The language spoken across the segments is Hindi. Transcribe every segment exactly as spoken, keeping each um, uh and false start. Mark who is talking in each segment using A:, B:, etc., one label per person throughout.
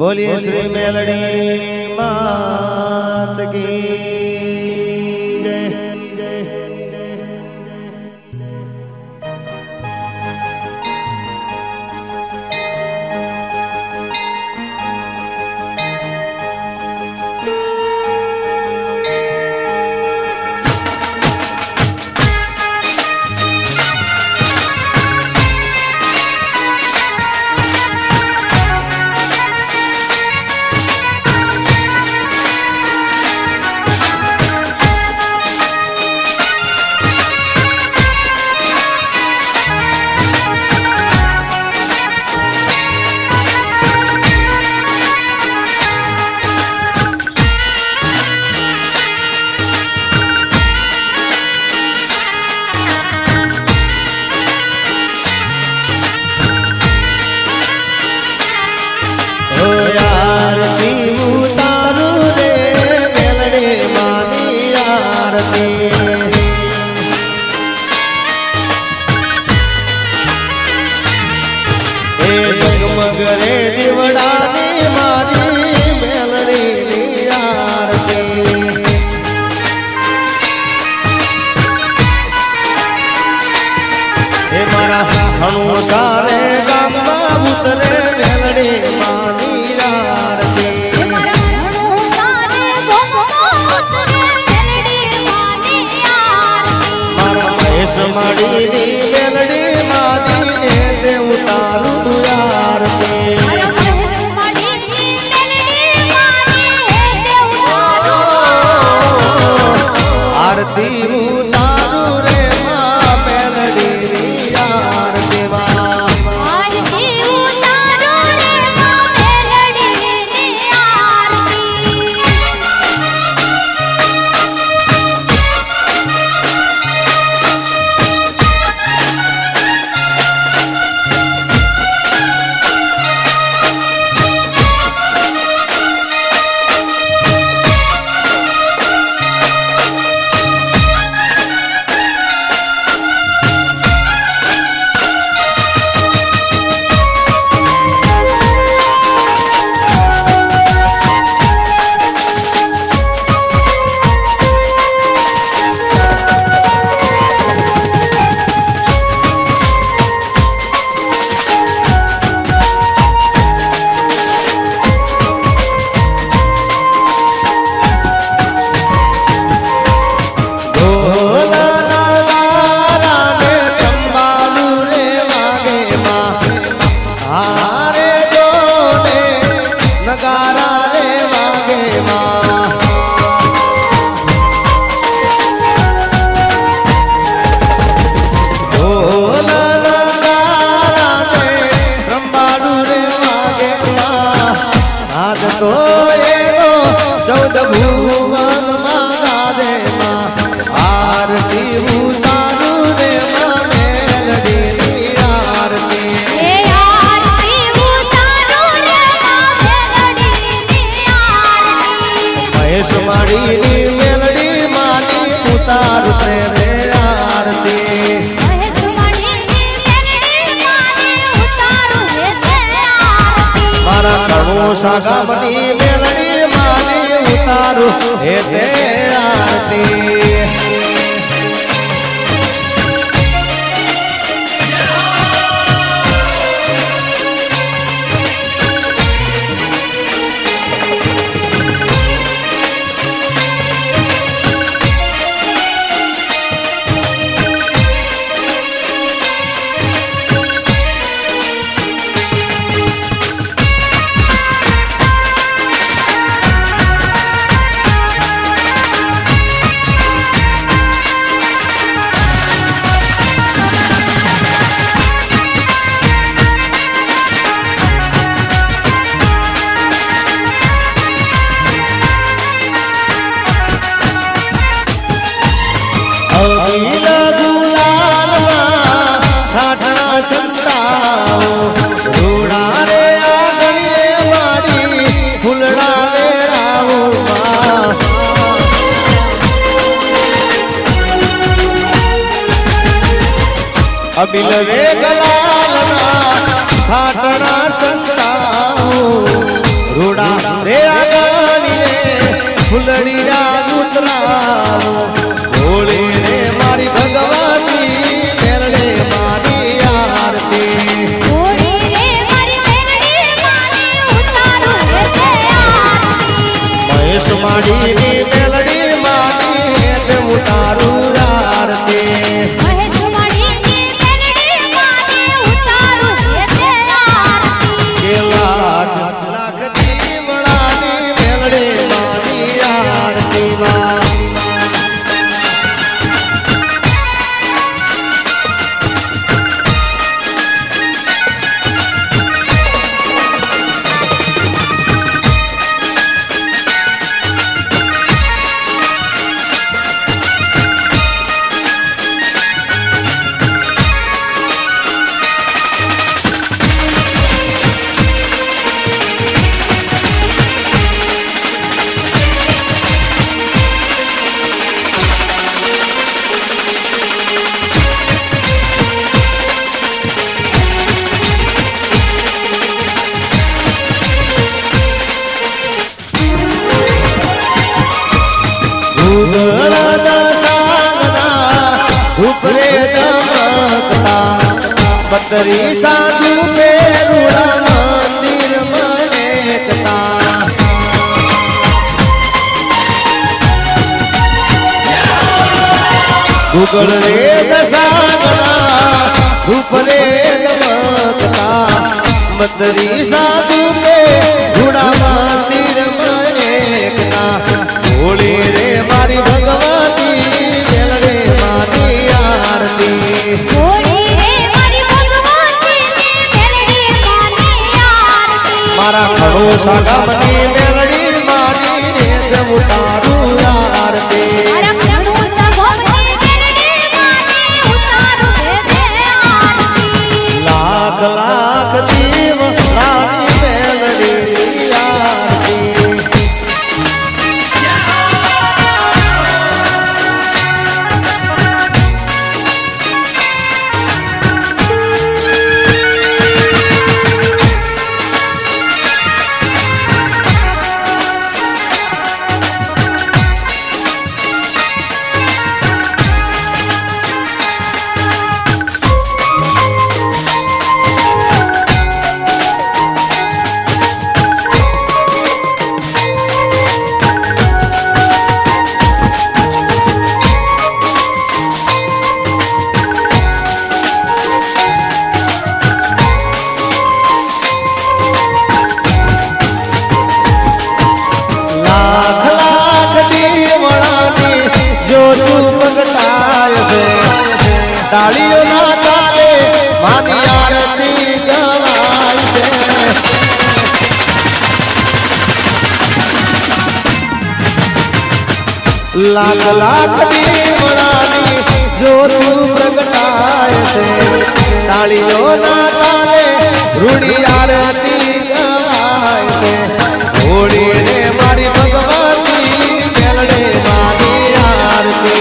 A: बोलिए श्री मेलड़ी मात की जय।
B: मगरे दिवड़ा ने मारी मेलड़ी नी आरती हे मारा हनु सारे गामा उतरे मेलड़ी मानी आरती मारा महेश मड़ी नी मेलड़ी मानी ने दे उतारू आरती उतारू रे मां मेलड़ी आरती आरती उतारू रे मां मेलड़ी आरती सागा बनी मेलड़ी मानी उतारू हे ते आरती अबिल वे गलालना छाटना संस्ताओ घोड़ा रे आगानी रे फुलड़ी राग उतरावो होली रे मारी भगवती मेलड़े मारी आरती
C: होली रे मारी मेलड़ी मारी उतारू रे आरती
B: महेश माड़ी नी मेलड़ी मारी ते उतारू आरती
C: महेश माड़ी नी मेलड़ी मारी उतारू रे आरती
B: के लाख लाख दीवड़ानी मेलड़े मारी आरती मा उपरे दमकता बतरी साधु पेरुड़ा मंदिर मनेकता गुगल रे दसागना उपरे दमकता बतरी साधु पेरुड़ा मंदिर मनेकता होली रे मारी भगवती मेलड़े मारी आरती
C: होली रे मारी भगवती मेलड़ी मारी आरती
B: मारा खड़ो सागा मनी मेलड़ी मारी ने उतारू आरती
C: मारा खड़ो सागा मनी मेलड़ी मारी उतारू रे आरती
B: लाख लाख दीव रानी मेलड़ी आरती तालियों ना ताले मानी आरती गवाई से लाख लाख दीवड़ानी जो तू प्रगटाए से तालियों ना ताले रूड़ी आरती गवाई से होली रे मारी भगवती मेलड़े मारी आरती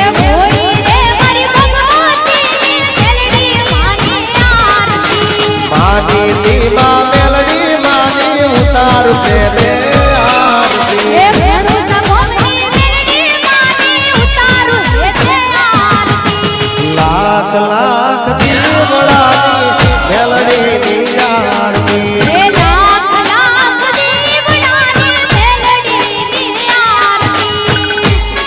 B: मानी नी मां मेलड़ी मानी उतारू तेरे आरती
C: हे भोरू सगोमनी मेलड़ी मानी उतारू रे आरती
B: लाख लाख दीवड़ानी मेलड़ी नी आरती
C: हे लाख लाख दीवड़ानी मेलड़ी नी आरती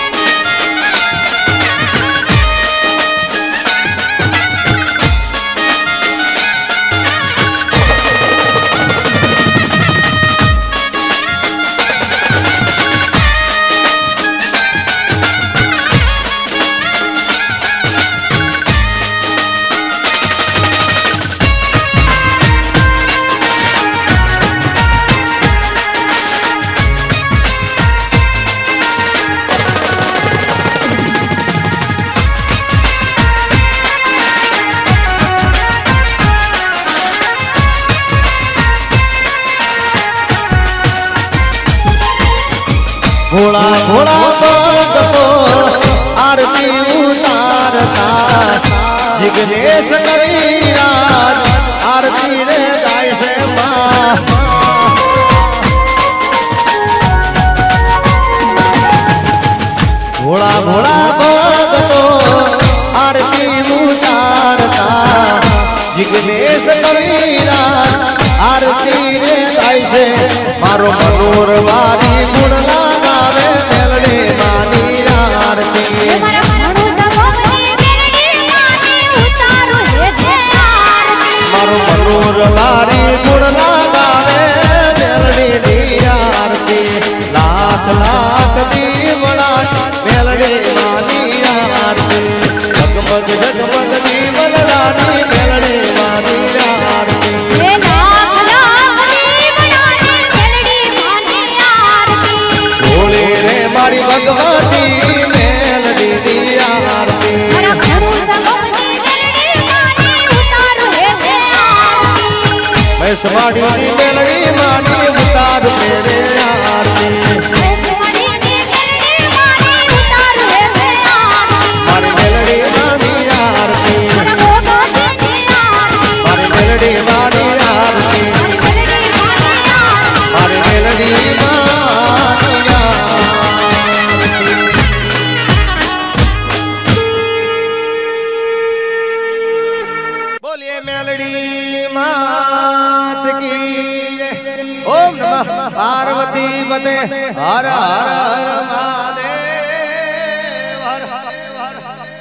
B: भोला भोला भक्तो आरती उतारता जिग्नेश कबीरा आरती रे गाय से माँ भोला भोला भगतो आरती उतारता जिग्नेश कबीरा आरती रे गाय से मारो मनोर वारी गुण लगावे मेलडी मानी आरती मारो मनोर वारी गुण लगावे मेलडी आरती लाख लाख दीवड़ा मेलडी मानी आरती जगमग जगमग दीवल रानी मेलडी मानी आरती बोले रे मारी भगवती मेलडी दी आरती मैं समाड़ी मेलडी मानी उतार मेरे आरती मारी मेलडी मानी आरती मारी मेलडी मानी आरती मारी मेलडी मानी बोलिए मेलडी मात की ओम नमः पार्वती पते हर हर हर महादेव हर हर हर